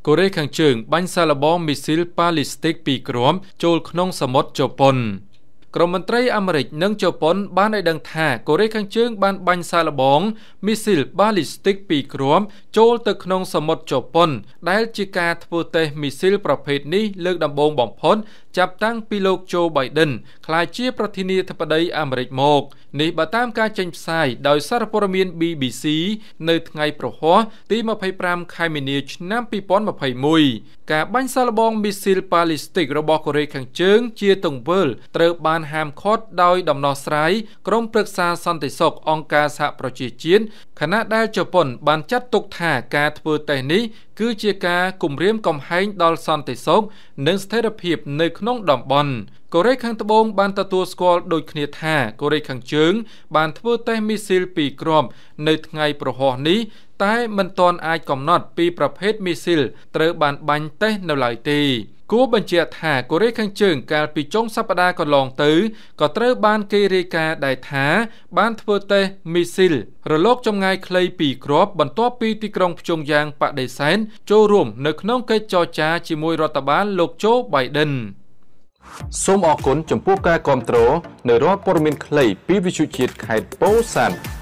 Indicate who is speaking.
Speaker 1: កូរ៉េខាងជើងបាញ់សាកល្បងមីស៊ីល ballistic 2 គ្រាប់ចូលក្នុងសមុទ្រជប៉ុនក្រមមន្ត្រីអាមេរិកនិងជប៉ុនបានឲ្យដឹងថាកូរ៉េខាងជើងបានបាញ់សាកល្បងមីស៊ីល ballistic 2 គ្រាប់ចូលទៅក្នុងសមុទ្រជប៉ុនដែលជាការធ្វើតេស្តមីស៊ីលប្រភេទនេះលើកដំបូងបំផុតចាប់តាំងពីលោក Joe Biden ក្លាយជាប្រធានាធិបតីអាមេរិកមកនេះបើតាមការចេញផ្សាយដោយសារព័ត៌មាន BBC នៅថ្ងៃប្រហ័សទី25 ខែមីនា ឆ្នាំ 2021 ការបាញ់សាកល្បងមីស៊ីល ballistic របស់កូរ៉េខាងជើងជាទង្វើត្រូវបានហាមឃាត់ដោយដំណោះស្រាយក្រុមប្រឹក្សាសន្តិសុខអង្គការសហប្រជាជាតិខណៈដែលជប៉ុនបានចាត់ទុកថាការធ្វើតេស្តនេះគឺជាការគំរាមកំហែងដល់សន្តិសុខនិងស្ថិរភាពនៅក្នុងតំបន់កូរ៉េខាងត្បូងបានទទួលស្គាល់ដូចគ្នាថាកូរ៉េខាងជើងបានធ្វើតេស្តមីស៊ីល2 គ្រាប់នៅថ្ងៃប្រហ័សនេះតែមិនទាន់អាចកំណត់ពីប្រភេទមីស៊ីលត្រូវបានបាញ់តេស្តនៅឡើយទេគួរបញ្ជាក់ថាកូរ៉េខាងជើងកាលពីចុងសប្តាហ៍កន្លងទៅក៏ត្រូវបានគេរាយការណ៍ដែរថាបានធ្វើតេស្តមីស៊ីលរលកចម្ងាយខ្លី2 គ្រាប់បន្ទាប់ពីទីក្រុងព្យុងយ៉ាងបដិសេធចូលរួមនៅក្នុងកិច្ចចរចាជាមួយរដ្ឋបាលលោក Joe Biden
Speaker 2: សូមអរគុណចំពោះការគាំទ្រនៅរាល់ព័ត៌មានខ្លីពីវិទ្យុជាតិខេត្តពោធិ៍សាត់